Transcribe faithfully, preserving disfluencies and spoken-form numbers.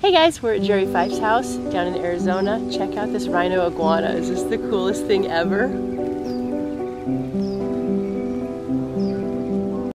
Hey guys, we're at Jerry Fife's house down in Arizona. Check out this rhino iguana. Is this the coolest thing ever?